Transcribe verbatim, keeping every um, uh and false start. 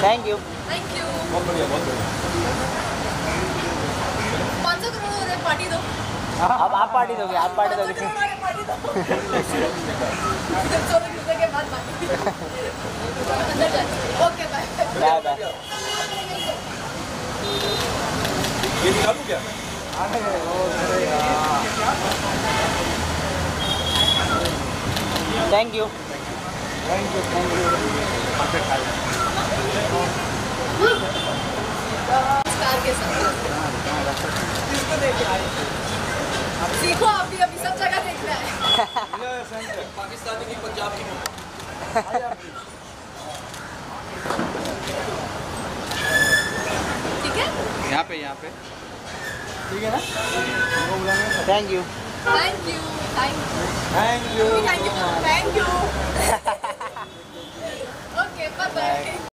Thank you thank you. बहुत बढ़िया बहुत बढ़िया। पाँच सौ करोड़ हो रहे पार्टी दो। अब आप पार्टी दोगे आप पार्टी दोगे पार्टी दो। सोने घुसने के बाद पार्टी। अंदर जाए। Okay bye bye bye. ये निकालूं क्या? Thank you thank you thank you. Star के साथ सीखो आप भी अभी सब जगह देखना है। पाकिस्तानी की पंजाब की ठीक है यहाँ पे यहाँ पे ठीक है ना? Thank you thank you thank you thank you thank you thank you okay bye bye.